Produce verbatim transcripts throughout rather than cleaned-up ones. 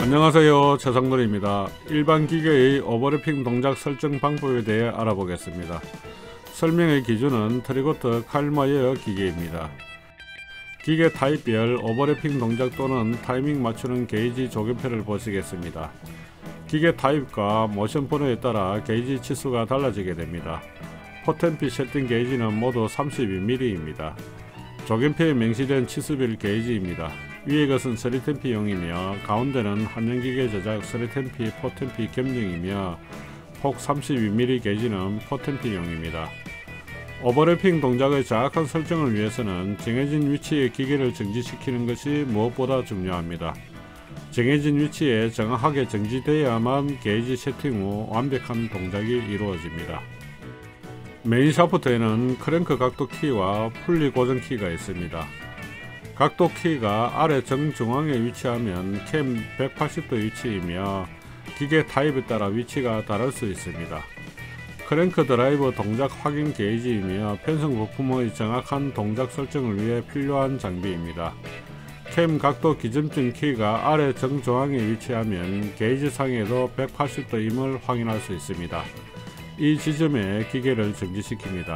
안녕하세요, 최상돌입니다. 일반 기계의 오버래핑 동작 설정 방법에 대해 알아보겠습니다. 설명의 기준은 트리고트 칼마이어 기계입니다. 기계 타입별 오버래핑 동작 또는 타이밍 맞추는 게이지 조경표를 보시겠습니다. 기계 타입과 모션 번호에 따라 게이지 치수가 달라지게 됩니다. 포템피 세팅 게이지는 모두 삼십이 밀리미터입니다. 조경표에 명시된 치수별 게이지입니다. 위의 것은 쓰리텐피용이며 가운데는 한영기계 제작 쓰리텐피 포텐피 겸용이며 폭 삼십이 밀리미터 게이지는 포텐피용입니다. 오버래핑 동작의 정확한 설정을 위해서는 정해진 위치에 기계를 정지시키는 것이 무엇보다 중요합니다. 정해진 위치에 정확하게 정지되어야만 게이지 세팅 후 완벽한 동작이 이루어집니다. 메인 샤프트에는 크랭크 각도 키와 풀리 고정 키가 있습니다. 각도 키가 아래 정중앙에 위치하면 캠 백팔십 도 위치이며 기계 타입에 따라 위치가 다를 수 있습니다. 크랭크 드라이버 동작 확인 게이지이며 편성 부품의 정확한 동작 설정을 위해 필요한 장비입니다. 캠 각도 기준점 키가 아래 정중앙에 위치하면 게이지 상에도 백팔십 도임을 확인할 수 있습니다. 이 지점에 기계를 정지시킵니다.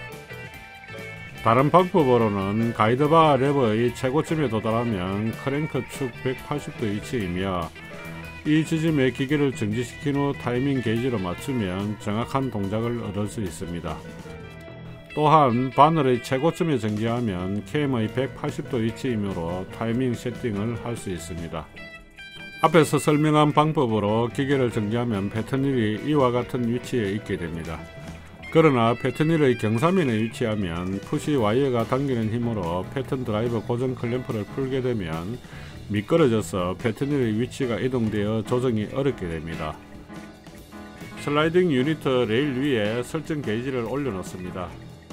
다른 방법으로는 가이드바 레버의 최고점에 도달하면 크랭크 축 백팔십 도 위치이며 이 지점에 기계를 정지시킨 후 타이밍 게이지로 맞추면 정확한 동작을 얻을 수 있습니다. 또한 바늘의 최고점에 정지하면 캠의 백팔십 도 위치이므로 타이밍 세팅을 할 수 있습니다. 앞에서 설명한 방법으로 기계를 정지하면 패턴일이 이와 같은 위치에 있게 됩니다. 그러나 패턴일의 경사면에 위치하면 푸시 와이어가 당기는 힘으로 패턴 드라이버 고정 클램프를 풀게 되면 미끄러져서 패턴일의 위치가 이동되어 조정이 어렵게 됩니다. 슬라이딩 유닛 레일 위에 설정 게이지를 올려놓습니다.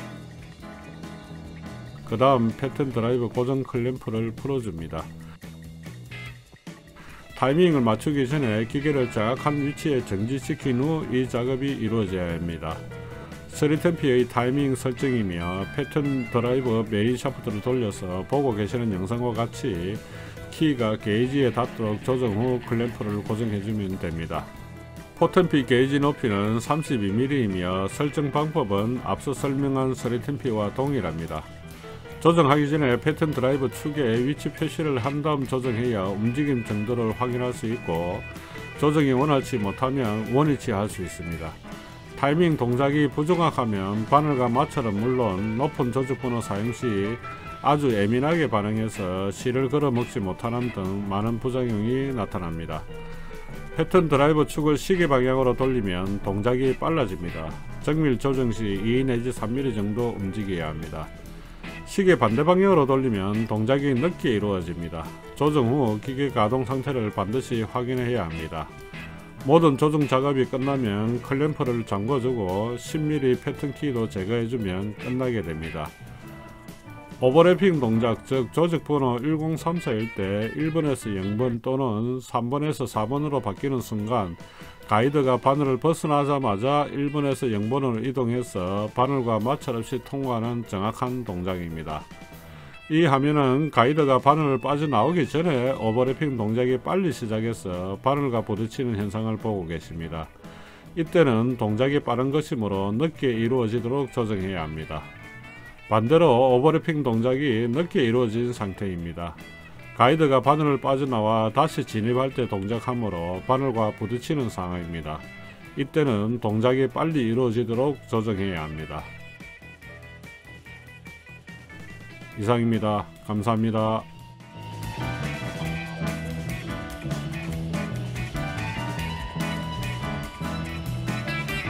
그 다음 패턴 드라이버 고정 클램프를 풀어줍니다. 타이밍을 맞추기 전에 기계를 정확한 위치에 정지시킨 후 이 작업이 이루어져야 합니다. 쓰리텐피의 타이밍 설정이며 패턴 드라이버 메인 샤프트를 돌려서 보고 계시는 영상과 같이 키가 게이지에 닿도록 조정 후 클램프를 고정해주면 됩니다. 포텐피 게이지 높이는 삼십이 밀리미터이며 설정 방법은 앞서 설명한 쓰리텐피와 동일합니다. 조정하기 전에 패턴 드라이버 축에 위치 표시를 한 다음 조정해야 움직임 정도를 확인할 수 있고 조정이 원활치 못하면 원위치 할 수 있습니다. 타이밍 동작이 부정확하면 바늘과 마찰은 물론 높은 조직 번호 사용 시 아주 예민하게 반응해서 실을 걸어 먹지 못하는 등 많은 부작용이 나타납니다. 패턴 드라이버 축을 시계 방향으로 돌리면 동작이 빨라집니다. 정밀 조정 시 이 내지 삼 밀리미터 정도 움직여야 합니다. 시계 반대 방향으로 돌리면 동작이 늦게 이루어집니다. 조정 후 기계 가동 상태를 반드시 확인해야 합니다. 모든 조정 작업이 끝나면 클램프를 잠궈주고 십 밀리미터 패턴 키도 제거해주면 끝나게 됩니다. 오버래핑 동작 즉 조직 번호 일공삼사일 때 일 번에서 영 번 또는 삼 번에서 사 번으로 바뀌는 순간 가이드가 바늘을 벗어나자마자 일 번에서 영 번으로 이동해서 바늘과 마찰 없이 통과하는 정확한 동작입니다. 이 화면은 가이드가 바늘을 빠져나오기 전에 오버래핑 동작이 빨리 시작해서 바늘과 부딪히는 현상을 보고 계십니다. 이때는 동작이 빠른 것이므로 늦게 이루어지도록 조정해야 합니다. 반대로 오버래핑 동작이 늦게 이루어진 상태입니다. 가이드가 바늘을 빠져나와 다시 진입할 때 동작하므로 바늘과 부딪히는 상황입니다. 이때는 동작이 빨리 이루어지도록 조정해야 합니다. 이상입니다. 감사합니다.